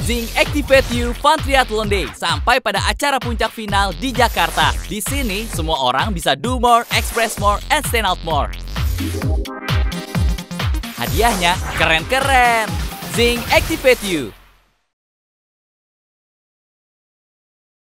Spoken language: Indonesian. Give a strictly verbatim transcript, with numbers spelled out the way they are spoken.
Zing Activate You Fun Triathlon Day sampai pada acara puncak final di Jakarta. Di sini, semua orang bisa do more, express more, and stand out more. Hadiahnya keren-keren. Zing Activate You.